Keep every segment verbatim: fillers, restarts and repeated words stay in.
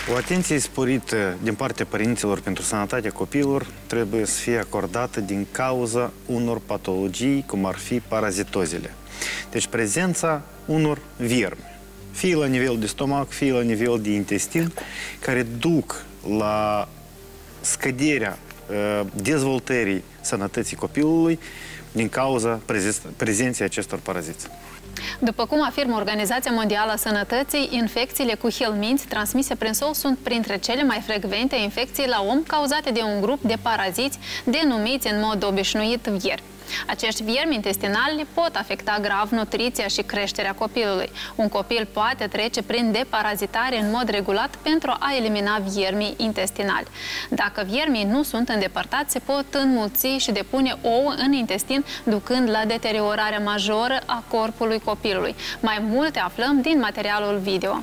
O atenție sporită din partea părinților pentru sănătatea copiilor trebuie să fie acordată din cauza unor patologii, cum ar fi parazitozele. Deci prezența unor viermi, fie la nivel de stomac, fie la nivel de intestin, care duc la scăderea dezvoltării sănătății copilului din cauza prezenței acestor paraziți. După cum afirmă Organizația Mondială a Sănătății, infecțiile cu helminți transmise prin sol sunt printre cele mai frecvente infecții la om cauzate de un grup de paraziți denumiți în mod obișnuit viermi. Acești viermi intestinali pot afecta grav nutriția și creșterea copilului. Un copil poate trece prin deparazitare în mod regulat pentru a elimina viermii intestinali. Dacă viermii nu sunt îndepărtați, se pot înmulți și depune ouă în intestin, ducând la deteriorarea majoră a corpului copilului. Mai multe aflăm din materialul video.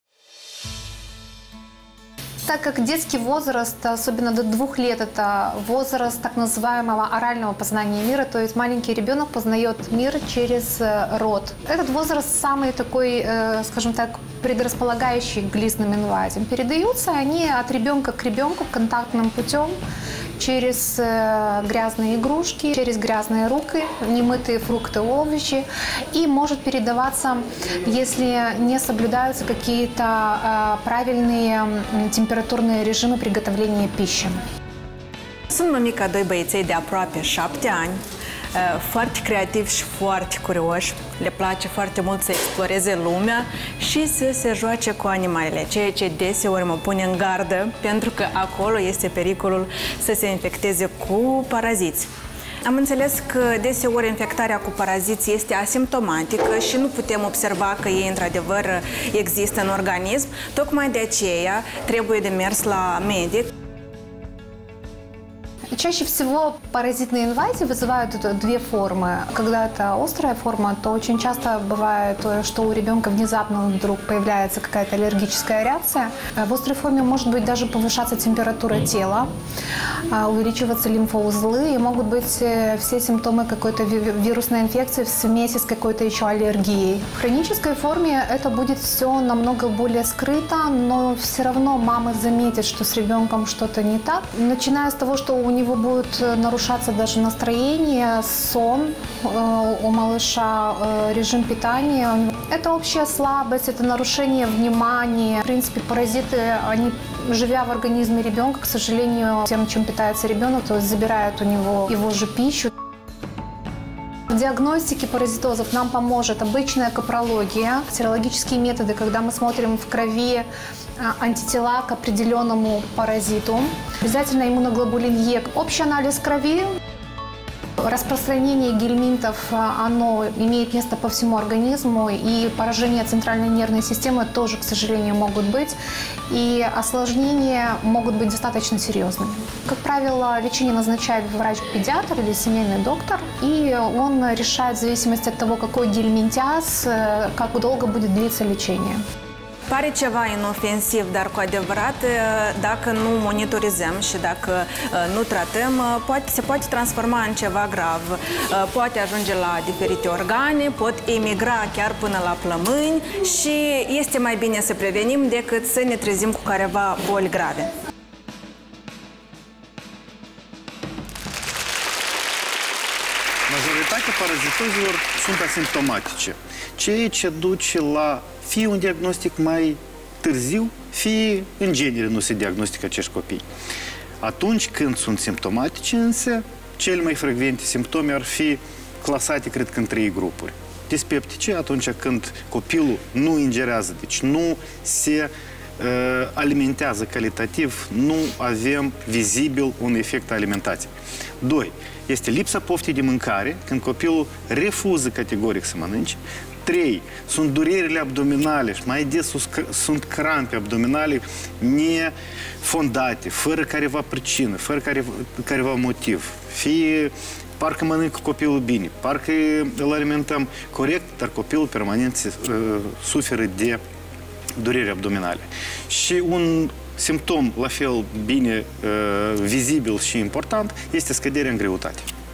Так как детский возраст, особенно до двух лет, это возраст так называемого орального познания мира, то есть маленький ребенок познает мир через рот. Этот возраст самый такой, скажем так, предрасполагающий к глистным инвазиям. Передаются они от ребенка к ребенку контактным путем, через грязные игрушки, через грязные руки, немытые фрукты, овощи. И может передаваться, если не соблюдаются какие-то правильные температурные режимы приготовления пищи. Sunt mămica doi băieței de aproape șapte ani, foarte creativi și foarte curioși. Le place foarte mult să exploreze lumea și să se joace cu animalele, ceea ce deseori mă pune în gardă, pentru că acolo este pericolul să se infecteze cu paraziți. Am înțeles că deseori infectarea cu paraziți este asimptomatică și nu putem observa că ei într-adevăr există în organism. Tocmai de aceea trebuie de mers la medic. Чаще всего паразитные инвазии вызывают две формы. Когда это острая форма, то очень часто бывает, что у ребенка внезапно вдруг появляется какая-то аллергическая реакция. В острой форме может быть даже повышаться температура тела, увеличиваться лимфоузлы, и могут быть все симптомы какой-то вирусной инфекции в смеси с какой-то еще аллергией. В хронической форме это будет все намного более скрыто, но все равно мама заметит, что с ребенком что-то не так. Начиная с того, что у него будет нарушаться даже настроение, сон у малыша, режим питания. Это общая слабость, это нарушение внимания. В принципе, паразиты, они, живя в организме ребенка, к сожалению, тем, чем питается ребенок, то есть забирают у него его же пищу. В диагностике паразитозов нам поможет обычная капрология, серологические методы, когда мы смотрим в крови антитела к определенному паразиту. Обязательно иммуноглобулин Е. Общий анализ крови. Распространение гельминтов, оно имеет место по всему организму, и поражения центральной нервной системы тоже, к сожалению, могут быть, и осложнения могут быть достаточно серьезными. Как правило, лечение назначает врач-педиатр или семейный доктор, и он решает в зависимости от того, какой гельминтиаз, как долго будет длиться лечение. Pare ceva inofensiv, dar cu adevărat, dacă nu monitorizăm și dacă nu tratăm, poate, se poate transforma în ceva grav. Poate ajunge la diferite organe, pot emigra chiar până la plămâni și este mai bine să prevenim decât să ne trezim cu careva boli grave. Majoritatea parazitozilor sunt asimptomatice, ceea ce duce la fie un diagnostic mai târziu, fie în genere nu se diagnostică acești copii. Atunci când sunt simptomatice însă, cele mai frecvente simptome ar fi clasate, cred că, în trei grupuri. Dispeptice, atunci când copilul nu ingerează, deci nu se uh, alimentează calitativ, nu avem vizibil un efect alimentației. Doi, este lipsa poftii de mâncare, când copilul refuză categoric să mănânce. Trei, sunt durerile abdominale și mai des sunt crampe abdominale nefondate, fără careva pricină, fără careva, careva motiv. Fie parcă mănâncă copilul bine, parcă îl alimentăm corect, dar copilul permanent se, uh, suferă de dureri abdominale. Și un simptom la fel bine uh, vizibil și important este scăderea în greutate.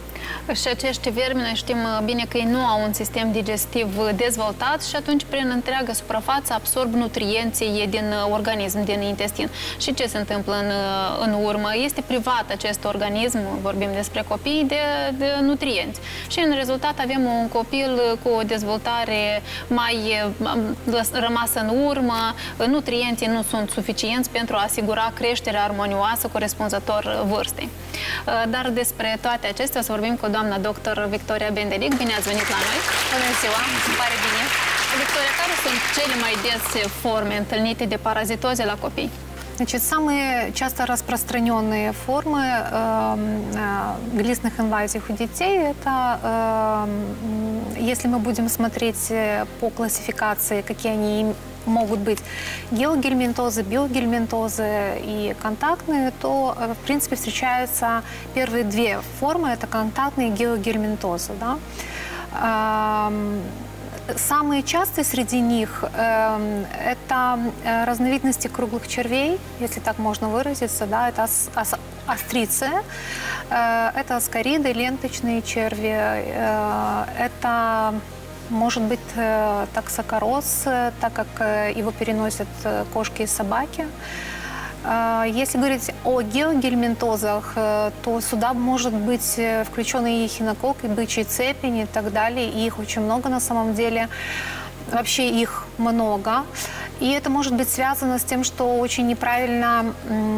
Și acești vermi, noi știm bine că ei nu au un sistem digestiv dezvoltat și atunci prin întreaga suprafață absorb nutrienții din organism, din intestin. Și ce se întâmplă în, în urmă? Este privat acest organism, vorbim despre copii, de, de nutrienți. Și în rezultat avem un copil cu o dezvoltare mai rămasă în urmă, nutrienții nu sunt suficienți pentru a asigura creșterea armonioasă corespunzător vârstei. Dar despre toate acestea să vorbim cu doamna doctor Victoria Bendelic. Bine ați venit la noi! Bună ziua! Îmi pare bine! Victoria, care sunt cele mai des forme întâlnite de parazitoze la copii? Значит, самые часто распространенные формы э, э, глистных инвазий у детей, это, э, если мы будем смотреть по классификации, какие они могут быть, геогельминтозы, биогельминтозы и контактные, то, в принципе, встречаются первые две формы, это контактные геогельминтозы. Да? Самые частые среди них э, это разновидности круглых червей, если так можно выразиться, да, это ас, ас, астриция, э, это аскариды, ленточные черви, э, это может быть э, таксокороз, э, так как э, его переносят э, кошки и собаки. Если говорить о геогельминтозах, то сюда может быть включен и эхинококк, и бычий цепень, и так далее. И их очень много на самом деле. Вообще их много. И это может быть связано с тем, что очень неправильно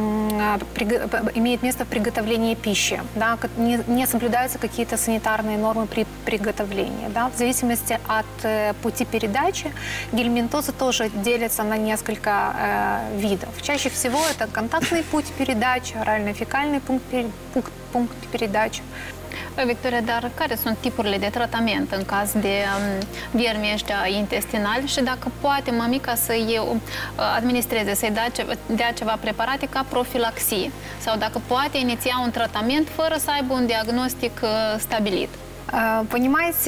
имеет место приготовление пищи. Да? Не, не соблюдаются какие-то санитарные нормы при приготовлении. Да? В зависимости от пути передачи гельминтозы тоже делятся на несколько э, видов. Чаще всего это контактный путь передачи, орально-фекальный пункт, пункт, пункт передачи. Victoria, dar care sunt tipurile de tratament în caz de um, viermi ăștia intestinali și dacă poate mămica să-i uh, administreze, să-i dea, ce, dea ceva preparate ca profilaxie sau dacă poate iniția un tratament fără să aibă un diagnostic uh, stabilit? Понимаете,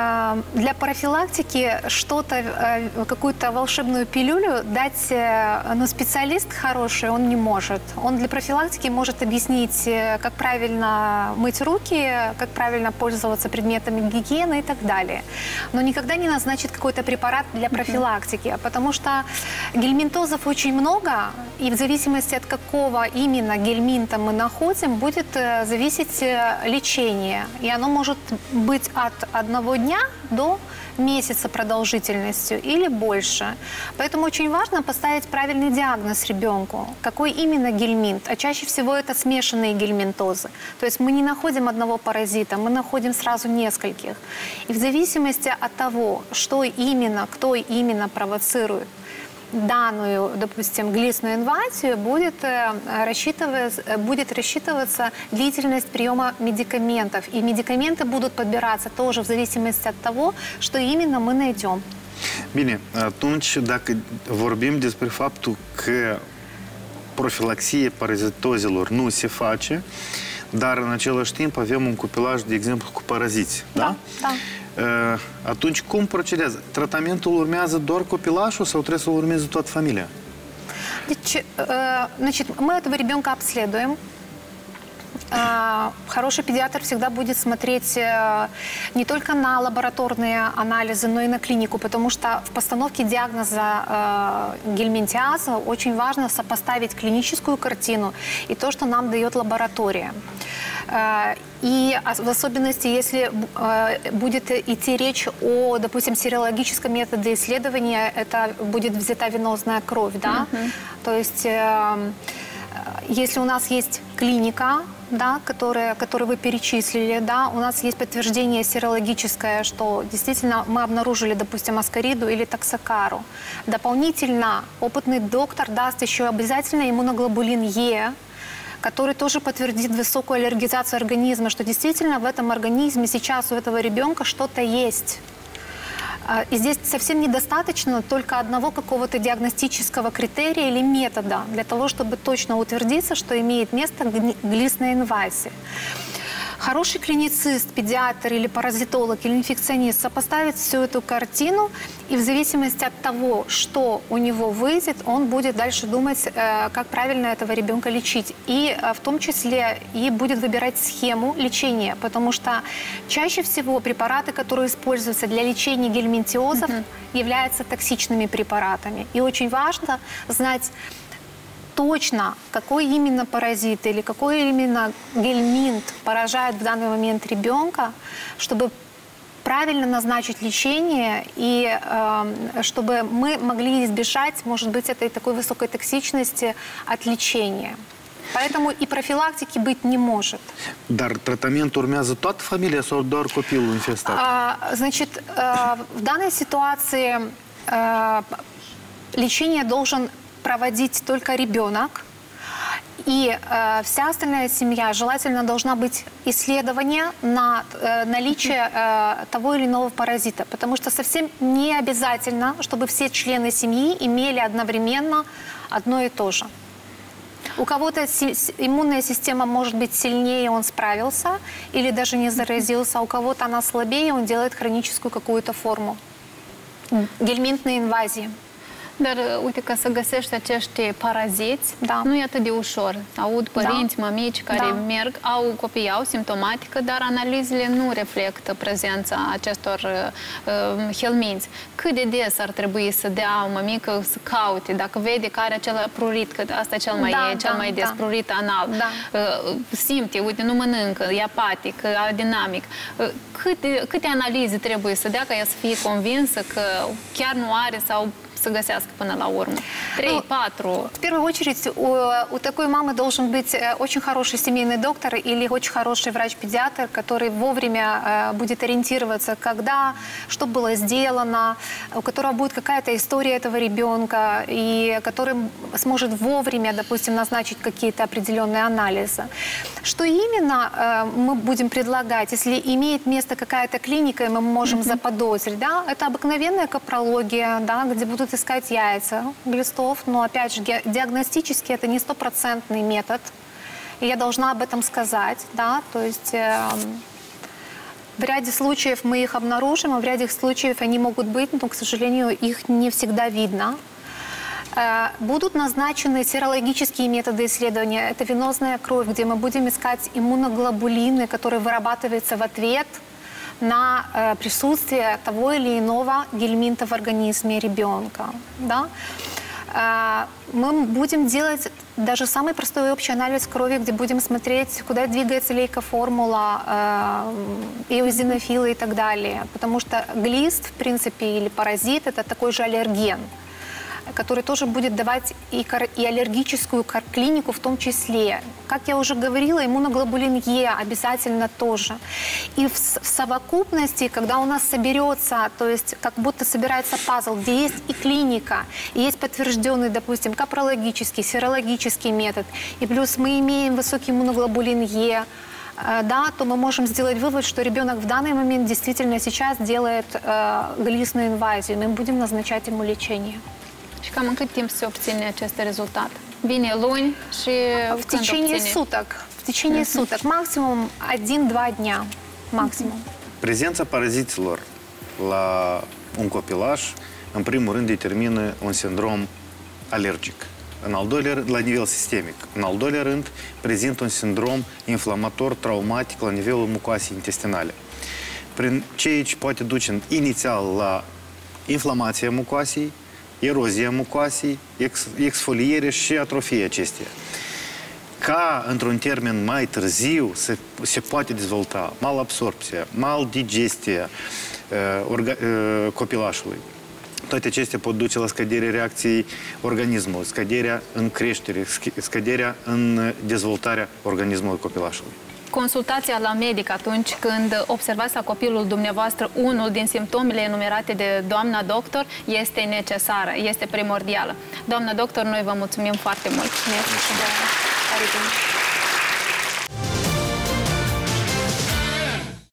для профилактики что-то, какую-то волшебную пилюлю дать, ну, специалист хороший он не может. Он для профилактики может объяснить, как правильно мыть руки, как правильно пользоваться предметами гигиены и так далее. Но никогда не назначит какой-то препарат для профилактики, потому что гельминтозов очень много, и в зависимости от какого именно гельминта мы находим, будет зависеть лечение. И оно может быть от одного дня до месяца продолжительностью или больше. Поэтому очень важно поставить правильный диагноз ребенку, какой именно гельминт. А чаще всего это смешанные гельминтозы. То есть мы не находим одного паразита, мы находим сразу нескольких. И в зависимости от того, что именно, кто именно провоцирует данную, допустим, глистную инвазию, будет, рассчитываться, будет рассчитываться длительность приема медикаментов. И медикаменты будут подбираться тоже в зависимости от того, что именно мы найдем. Bine, atunci dacă vorbim despre faptul că profilaxie parazitozelor nu se face, dar în același timp avem un copilaj, de exemplu, cu paraziți, da? Da, da. Atunci, cum procedează? Tratamentul urmează doar copilașul sau trebuie să urmeze toată familia? Deci, значит, мы этого ребенка обследуем. Хороший педиатр всегда будет смотреть не только на лабораторные анализы, но и на клинику, потому что в постановке диагноза гельминтиаза очень важно сопоставить клиническую картину и то, что нам дает лаборатория. И в особенности, если будет идти речь о, допустим, серологическом методе исследования, это будет взята венозная кровь, да? Mm-hmm. То есть, если у нас есть клиника, да, которая, которую вы перечислили, да, у нас есть подтверждение серологическое, что действительно мы обнаружили, допустим, аскариду или таксокару. Дополнительно опытный доктор даст еще обязательно иммуноглобулин Е, который тоже подтвердит высокую аллергизацию организма, что действительно в этом организме сейчас у этого ребенка что-то есть. И здесь совсем недостаточно только одного какого-то диагностического критерия или метода для того, чтобы точно утвердиться, что имеет место глистная инвазия. Хороший клиницист, педиатр или паразитолог, или инфекционист сопоставит всю эту картину, и в зависимости от того, что у него выйдет, он будет дальше думать, как правильно этого ребенка лечить. И в том числе и будет выбирать схему лечения, потому что чаще всего препараты, которые используются для лечения гельминтиозов, mm-hmm. являются токсичными препаратами. И очень важно знать точно, какой именно паразит или какой именно гельминт поражает в данный момент ребенка, чтобы правильно назначить лечение и э, чтобы мы могли избежать, может быть, этой такой высокой токсичности от лечения. Поэтому и профилактики быть не может. Dar tratamentul urmează toată familia sau doar copilul infestat? А, значит, э, в данной ситуации э, лечение должен проводить только ребенок. И э, вся остальная семья, желательно, должна быть исследование на э, наличие э, того или иного паразита. Потому что совсем не обязательно, чтобы все члены семьи имели одновременно одно и то же. У кого-то иммунная система может быть сильнее, он справился, или даже не заразился, а у кого-то она слабее, он делает хроническую какую-то форму. Гельминтные инвазии. Dar uite, ca să găsești acești paraziți, da. nu e atât de ușor. Aud părinți, da. mămici care da. merg, au copii, au simptomatică, dar analizele nu reflectă prezența acestor uh, helminți. Cât de des ar trebui să dea o mămică să caute, dacă vede că are acel prurit, că asta cel mai da, e, cel da, mai des, da. prurit anal, da. uh, simte, uite, nu mănâncă, e apatic, adinamic. Uh, câte, câte analize trebuie să dea ca ea să fie convinsă că chiar nu are sau să găsească până la urmă? три, четыре. В первую очередь, у, у такой мамы должен быть очень хороший семейный доктор или очень хороший врач-педиатр, который вовремя э, будет ориентироваться, когда, что было сделано, у которого будет какая-то история этого ребенка, и который сможет вовремя, допустим, назначить какие-то определенные анализы. Что именно э, мы будем предлагать, если имеет место какая-то клиника, и мы можем mm-hmm. заподозрить, да, это обыкновенная капрология, да, где будут искать яйца глистов, но, опять же, диагностически это не стопроцентный метод, и я должна об этом сказать, да, то есть э, в ряде случаев мы их обнаружим, а в ряде случаев они могут быть, но, к сожалению, их не всегда видно. Э, будут назначены серологические методы исследования, это венозная кровь, где мы будем искать иммуноглобулины, которые вырабатываются в ответ на э, присутствие того или иного гельминта в организме ребенка. Да? Э, мы будем делать даже самый простой общий анализ крови, где будем смотреть, куда двигается лейкоформула, э, эозинофилы и так далее. Потому что глист, в принципе, или паразит – это такой же аллерген, который тоже будет давать и, и аллергическую клинику в том числе. Как я уже говорила, иммуноглобулин Е обязательно тоже. И в, в совокупности, когда у нас соберется, то есть как будто собирается пазл, где есть и клиника, и есть подтвержденный, допустим, капрологический, серологический метод, и плюс мы имеем высокий иммуноглобулин Е, да, то мы можем сделать вывод, что ребенок в данный момент действительно сейчас делает э, глистную инвазию, мы будем назначать ему лечение. Și cam în cât timp se obține acest rezultat? Vine luni și в течение sutок. В tечение sutок. Максимум один-два дня. Максимум. Prezența paraziților la un copilaș, în primul rând, determină un sindrom alergic. În al doilea rând, la nivel sistemic. În al doilea rând, prezintă un sindrom inflamator traumatic la nivelul mucoasei intestinale. Prin ceea ce poate duce inițial la inflamația mucoasei, erozia mucoasei, ex, exfoliere și atrofie acesteia. Ca, într-un termen mai târziu, se, se poate dezvolta malabsorpția, maldigestia uh, orga, uh, copilașului. Toate acestea pot duce la scăderea reacției organismului, scăderea în creștere, scăderea în dezvoltarea organismului copilașului. Consultația la medic atunci când observați la copilul dumneavoastră unul din simptomele enumerate de doamna doctor este necesară, este primordială. Doamna doctor, noi vă mulțumim foarte mult. Mulțumesc.